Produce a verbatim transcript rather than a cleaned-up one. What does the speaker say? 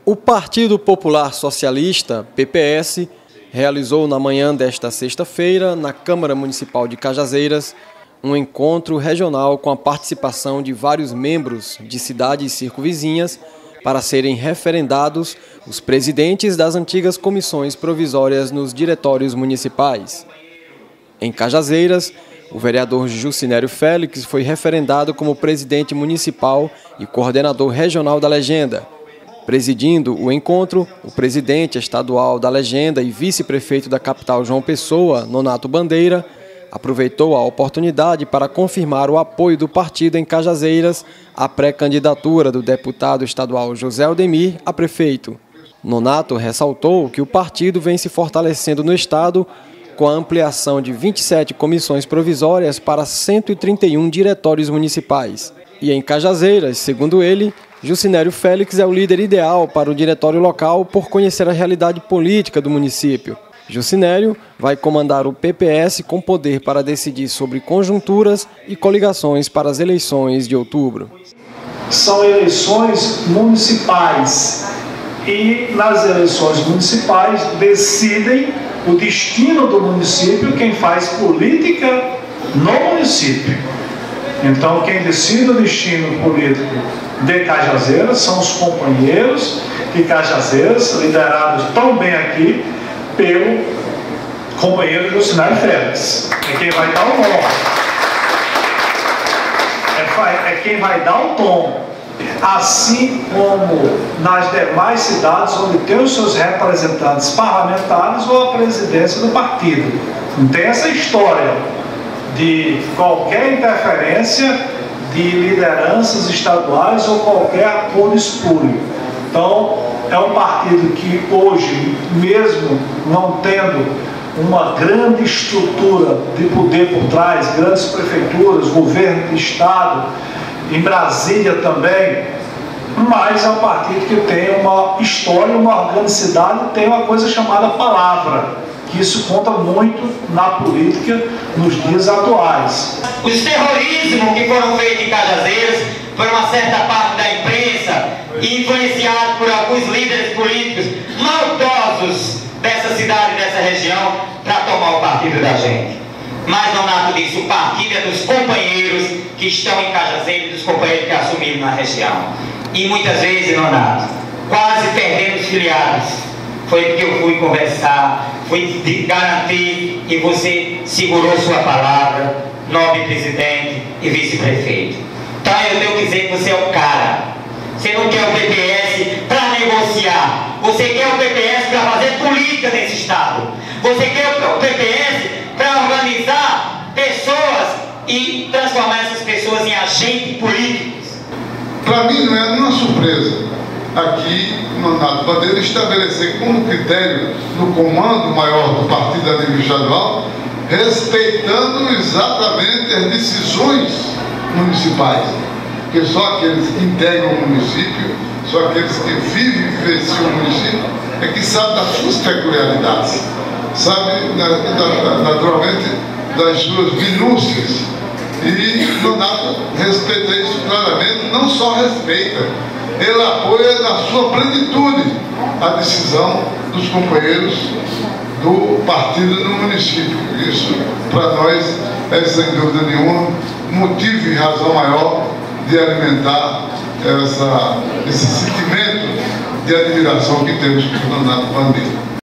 O Partido Popular Socialista, P P S, realizou na manhã desta sexta-feira, na Câmara Municipal de Cajazeiras, um encontro regional com a participação de vários membros de cidades circunvizinhas para serem referendados os presidentes das antigas comissões provisórias nos diretórios municipais. Em Cajazeiras, o vereador Jucinério Félix foi referendado como presidente municipal e coordenador regional da Legenda. Presidindo o encontro, o presidente estadual da Legenda e vice-prefeito da capital João Pessoa, Nonato Bandeira, aproveitou a oportunidade para confirmar o apoio do partido em Cajazeiras à pré-candidatura do deputado estadual José Aldemir a prefeito. Nonato ressaltou que o partido vem se fortalecendo no estado com a ampliação de vinte e sete comissões provisórias para cento e trinta e um diretórios municipais. E em Cajazeiras, segundo ele, Jucinério Félix é o líder ideal para o diretório local por conhecer a realidade política do município. Jucinério vai comandar o P P S com poder para decidir sobre conjunturas e coligações para as eleições de outubro. São eleições municipais e nas eleições municipais decidem o destino do município quem faz política no município. Então quem decide o destino político de Cajazeiras são os companheiros de Cajazeiras, liderados tão bem aqui pelo companheiro Jucinério Félix. É quem vai dar o nome. É, é quem vai dar o tom. Assim como nas demais cidades onde tem os seus representantes parlamentares ou a presidência do partido. Não tem essa história de qualquer interferência de lideranças estaduais ou qualquer acordo espúrio. Então, é um partido que hoje, mesmo não tendo uma grande estrutura de poder por trás, grandes prefeituras, governo de estado, em Brasília também, mas é um partido que tem uma história, uma organicidade, tem uma coisa chamada palavra, que isso conta muito na política nos dias atuais. Os terrorismos que foram feitos em Cajazeiras por uma certa parte da imprensa e influenciados por alguns líderes políticos maldosos dessa cidade, dessa região, para tomar o partido da gente. Mas, Nonato disse, o partido é dos companheiros que estão em Cajazeiras, dos companheiros que assumiram na região. E muitas vezes, Nonato, quase perdemos filiados. Foi porque eu fui conversar, fui garantir e você segurou sua palavra, nobre presidente e vice-prefeito. Então eu tenho que dizer que você é o cara. Você não quer o P P S para negociar. Você quer o P P S para fazer política nesse estado. Você quer o P P S para organizar pessoas e transformar essas pessoas em agentes políticos. Para mim não é nenhuma surpresa aqui Nonato Bandeira estabelecer como critério no comando maior do partido a nível estadual, respeitando exatamente as decisões municipais, porque só aqueles que integram o município, só aqueles que vivem e vivenciam o município é que sabem das suas peculiaridades, sabem naturalmente das suas minúcias. E Nonato respeita isso claramente, não só respeita, ele apoia na sua plenitude a decisão dos companheiros do partido no município. Isso, para nós, é sem dúvida nenhuma motivo e razão maior de alimentar essa, esse sentimento de admiração que temos por Nonato Bandeira.